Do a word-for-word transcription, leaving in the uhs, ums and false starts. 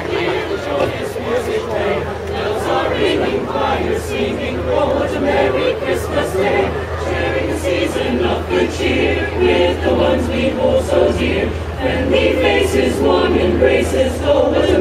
Hear the joyous music play. Bells are ringing, choirs singing. Oh, what a merry Christmas day. Sharing the season of good cheer with the ones we hold so dear. Friendly faces, warm embraces. Oh, what a